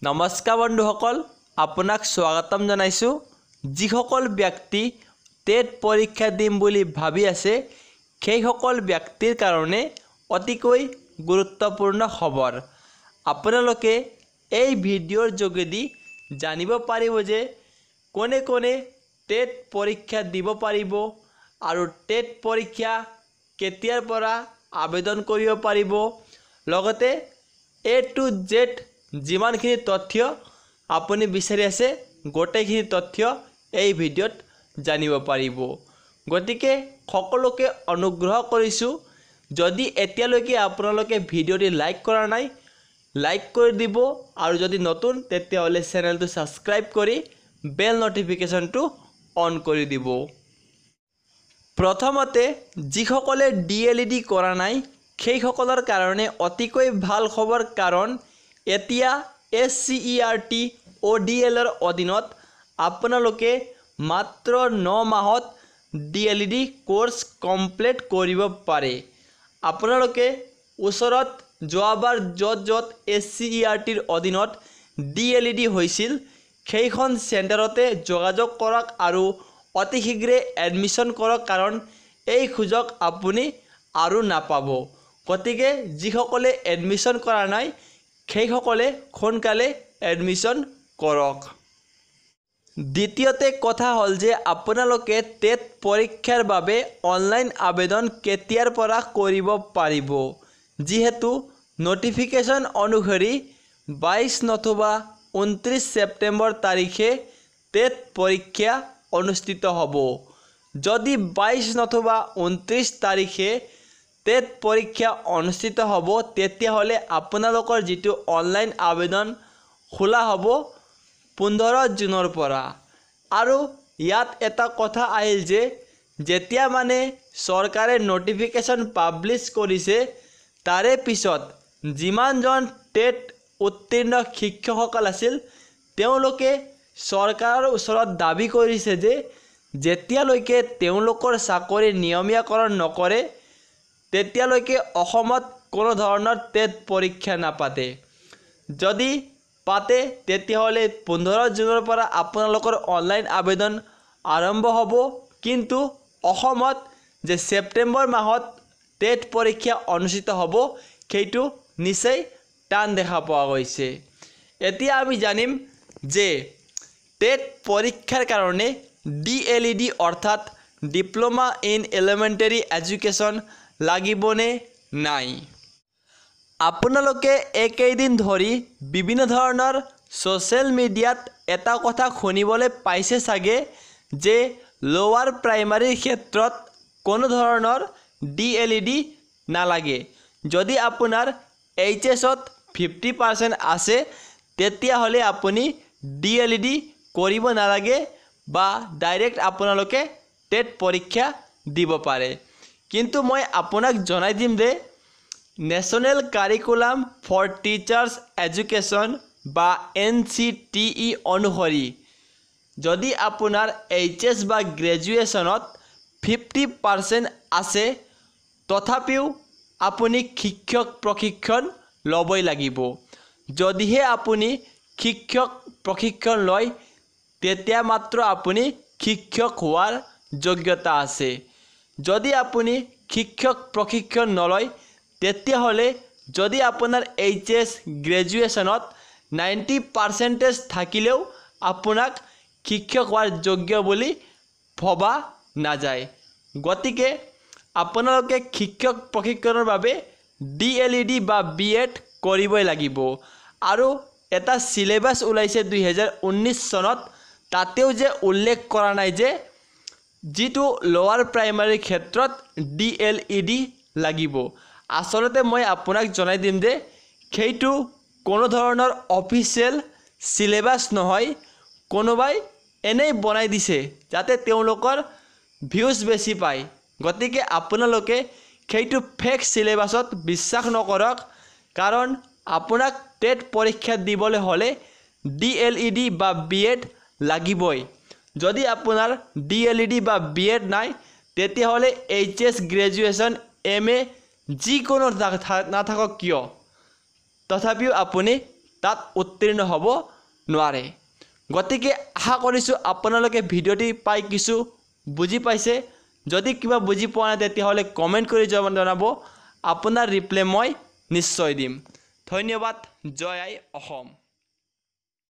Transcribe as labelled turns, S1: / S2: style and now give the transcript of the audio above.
S1: নমস্কাৰ বন্ধুসকল, আপোনাক স্বাগতম জনাইছো। যিসকল ব্যক্তি টেট পৰীক্ষা দিম বুলি ভাবি আছে সেইসকল ব্যক্তিৰ কাৰণে অতিকৈ গুৰুত্বপূৰ্ণ খবৰ। আপোনালোকে এই ভিডিঅ'ৰ যোগেদি জানিব পাৰিব যে কোনে কোনে টেট পৰীক্ষা দিব পাৰিব আৰু টেট পৰীক্ষা কেতিয়াৰ পৰা আবেদন কৰিব পাৰিব, লগতে A to Z যিমানখিনি তথ্য আপুনি বিচাৰি আছে গোটেইখিনি তথ্য এই ভিডিঅ'ত জানিব পাৰিব। গতিকে সকলোকে অনুগ্ৰহ কৰিছোঁ, যদি এতিয়ালৈকে আপোনালোকে ভিডিঅ'টি লাইক কৰা নাই লাইক কৰি দিব আৰু যদি নতুন তেতিয়াহ'লে চেনেলটো ছাবস্ক্ৰাইব কৰি বেল নটিফিকেশ্যনটো অন কৰি দিব। প্ৰথমতে যিসকলে d.El.Ed কৰা নাই সেইসকলৰ কাৰণে অতিকৈ ভাল খবৰ, কাৰণ এতিয়া SCERT ODLৰ অধীনত আপোনালোকে মাত্ৰ 9 মাহত d.El.Ed কোৰ্স কমপ্লিট কৰিব পাৰে। আপোনালোকে ওচৰত যোৱাবাৰ য'ত SCERTৰ অধীনত d.El.Ed হৈছিল সেইখন চেণ্টাৰতে যোগাযোগ কৰক আৰু অতি শীঘ্ৰে এডমিশ্যন কৰক, কাৰণ এই সুযোগ আপুনি আৰু নাপাব। গতিকে যিসকলে এডমিশ্যন কৰা নাই সেইসকলে সোনকালে এডমিশ্যন কৰক। দ্বিতীয়তে কথা হ'ল যে আপোনালোকে টেট পৰীক্ষাৰ বাবে অনলাইন আবেদন কেতিয়াৰ পৰা কৰিব পাৰিব। যিহেতু নটিফিকেশ্যন অনুসৰি 22 নতুবা 29 ছেপ্টেম্বৰ তাৰিখে টেট পৰীক্ষা অনুষ্ঠিত হ'ব। যদি 22 নতুবা 29 তাৰিখে টেট পৰীক্ষা অনুষ্ঠিত হ'ব তেতিয়াহ'লে আপোনালোকৰ যিটো অনলাইন আবেদন খোলা হ'ব 15 জুনৰ পৰা। আৰু ইয়াত এটা কথা আহিল যে যেতিয়া মানে চৰকাৰে নটিফিকেশ্যন পাব্লিছ কৰিছে তাৰে পিছত যিমানজন টেট উত্তীৰ্ণ শিক্ষকসকল আছিল তেওঁলোকে চৰকাৰৰ ওচৰত দাবী কৰিছে যে যেতিয়ালৈকে তেওঁলোকৰ চাকৰি নিয়মীয়াকৰণ নকৰে তেতিয়ালৈকে অসমত কোনো ধৰণৰ টেট পৰীক্ষা নাপাতে। যদি পাতে তেতিয়াহ'লে 15 জুনৰ পৰা আপোনালোকৰ অনলাইন আবেদন আৰম্ভ হ'ব, কিন্তু অসমত যে ছেপ্টেম্বৰ মাহত টেট পৰীক্ষা অনুষ্ঠিত হ'ব সেইটো নিশ্চয় টান দেখা পোৱা গৈছে। এতিয়া আমি জানিম যে টেট পৰীক্ষাৰ কাৰণে d.El.Ed অৰ্থাৎ ডিপ্ল'মা ইন এলিমেণ্টাৰী এডুকেশ্যন লাগিবনে নাই। আপোনালোকে একেইদিন ধৰি বিভিন্ন ধৰণৰ ছ'চিয়েল মিডিয়াত এটা কথা শুনিবলৈ পাইছে চাগে যে লোৱাৰ প্ৰাইমাৰীৰ ক্ষেত্ৰত কোনো ধৰণৰ d.El.Ed নালাগে। যদি আপোনাৰ HS-ত 50% আছে তেতিয়াহ'লে আপুনি d.El.Ed কৰিব নালাগে বা ডাইৰেক্ট আপোনালোকে টেট পৰীক্ষা দিব পাৰে। কিন্তু মই আপোনাক জনাই দিম যে national curriculum for teachers education বা NCTE অনুসৰি যদি আপোনাৰ HS বা গ্ৰেজুৱেশ্যনত 50% আছে তথাপিও আপুনি শিক্ষক প্ৰশিক্ষণ ল'বই লাগিব। যদিহে আপুনি শিক্ষক প্ৰশিক্ষণ লয় তেতিয়া মাত্ৰ আপুনি শিক্ষক হোৱাৰ যোগ্যতা আছে। যদি আপুনি শিক্ষক প্ৰশিক্ষণ নলয় তেতিয়াহ'লে যদি আপোনাৰ HS গ্ৰেজুৱেশ্যনত 90% থাকিলেও আপোনাক শিক্ষক হোৱাৰ যোগ্য বুলি ভবা নাযায়। গতিকে আপোনালোকে শিক্ষক প্ৰশিক্ষণৰ বাবে d.El.Ed বা B.Ed কৰিবই লাগিব। আৰু এটা চিলেবাছ ওলাইছে 2019 চনত, তাতেও যে উল্লেখ কৰা নাই যে যিটো লোৱাৰ প্ৰাইমাৰীৰ ক্ষেত্ৰত d.El.Ed লাগিব। আচলতে মই আপোনাক জনাই দিম যে সেইটো কোনো ধৰণৰ অফিচিয়েল চিলেবাছ নহয়, কোনোবাই এনেই বনাই দিছে যাতে তেওঁলোকৰ ভিউজ বেছি পায়। গতিকে আপোনালোকে সেইটো ফেক চিলেবাছত বিশ্বাস নকৰক, কাৰণ আপোনাক টেট পৰীক্ষা দিবলৈ হ'লে d.El.Ed বা B.Ed লাগিবই। যদি আপোনাৰ d.El.Ed বা B.Ed নাই তেতিয়াহ'লে HS গ্ৰেজুৱেশ্যন MA যিকোনো নাথাকক কিয় তথাপিও আপুনি তাত উত্তীৰ্ণ হ'ব নোৱাৰে। গতিকে আশা কৰিছোঁ আপোনালোকে ভিডিঅ'টি পাই কিছু বুজি পাইছে। যদি কিবা বুজি পোৱা নাই তেতিয়াহ'লে কমেণ্ট কৰি জনাব, আপোনাৰ ৰিপ্লাই মই নিশ্চয় দিম। ধন্যবাদ। জয় আই অসম।